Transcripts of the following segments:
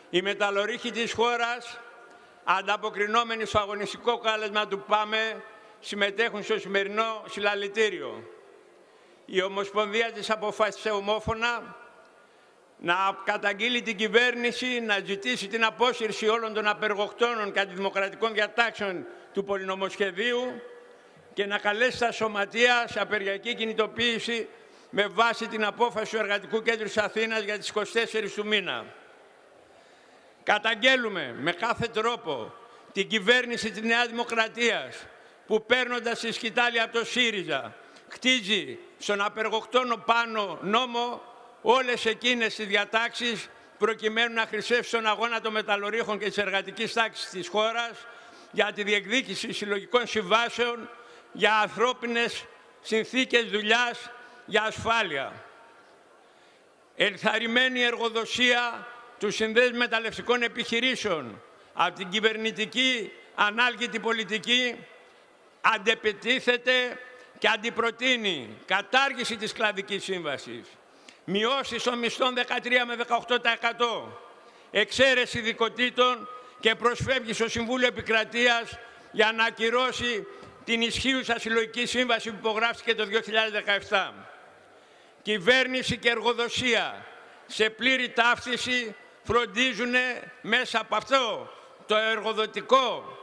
Οι μεταλλορύχοι της χώρας, ανταποκρινόμενοι στο αγωνιστικό κάλεσμα του ΠΑΜΕ, συμμετέχουν στο σημερινό συλλαλητήριο. Η Ομοσπονδία της αποφάσισε ομόφωνα να καταγγείλει την κυβέρνηση, να ζητήσει την απόσυρση όλων των απεργοκτώνων και αντιδημοκρατικών διατάξεων του πολυνομοσχεδίου και να καλέσει τα σωματεία σε απεργιακή κινητοποίηση με βάση την απόφαση του Εργατικού Κέντρου της Αθήνας για τις 24 του μήνα. Καταγγέλουμε με κάθε τρόπο την κυβέρνηση της Νέας Δημοκρατίας που, παίρνοντας τη σκητάλη από το ΣΥΡΙΖΑ, χτίζει στον απεργοκτόνο πάνω νόμο όλες εκείνες τις διατάξεις προκειμένου να χρυσεύσει τον αγώνα των μεταλλορύχων και της εργατικής τάξης της χώρας για τη διεκδίκηση συλλογικών συμβάσεων, για ανθρώπινες συνθήκες δουλειάς, για ασφάλεια. Ενθαρρυμένη εργοδοσία του Συνδέσμου Μεταλλευτικών Επιχειρήσεων από την κυβερνητική ανάλγητη πολιτική αντεπετίθεται και αντιπροτείνει κατάργηση της κλαδικής σύμβασης, μειώσεις των μισθών 13 με 18%, εξαίρεση ειδικοτήτων και προσφεύγει στο Συμβούλιο Επικρατείας για να ακυρώσει την ισχύουσα συλλογική σύμβαση που υπογράφηκε το 2017. Κυβέρνηση και εργοδοσία σε πλήρη ταύτιση φροντίζουν μέσα από αυτό το εργοδοτικό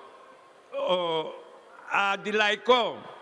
αντιλαϊκό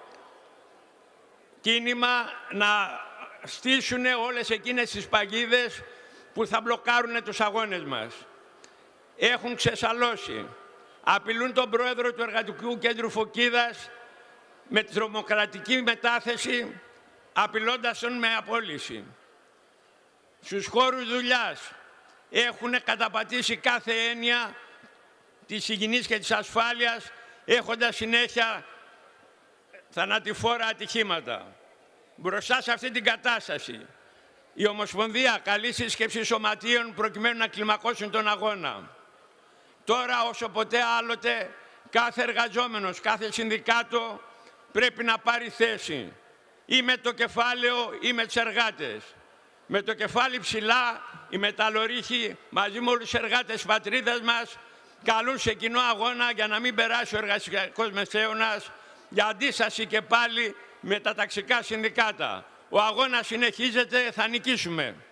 κίνημα να στήσουν όλες εκείνες τις παγίδες που θα μπλοκάρουν τους αγώνες μας. Έχουν ξεσαλώσει. Απειλούν τον πρόεδρο του Εργατικού Κέντρου Φωκίδας με τη τρομοκρατική μετάθεση, απειλώντας τον με απόλυση. Στους χώρους δουλειάς έχουν καταπατήσει κάθε έννοια της υγιεινής και της ασφάλειας, έχοντας συνέχεια θανατηφόρα ατυχήματα. Μπροστά σε αυτή την κατάσταση, η Ομοσπονδία καλεί σύσκεψη σωματείων προκειμένου να κλιμακώσουν τον αγώνα. Τώρα, όσο ποτέ άλλοτε, κάθε εργαζόμενος, κάθε συνδικάτο πρέπει να πάρει θέση ή με το κεφάλαιο ή με τους εργάτες. Με το κεφάλι ψηλά, οι μεταλλορύχοι μαζί με όλους τους εργάτες της πατρίδας μας καλούν σε κοινό αγώνα για να μην περάσει ο εργασιακός μεσαίωνας, για αντίσταση και πάλι με τα ταξικά συνδικάτα. Ο αγώνας συνεχίζεται, θα νικήσουμε.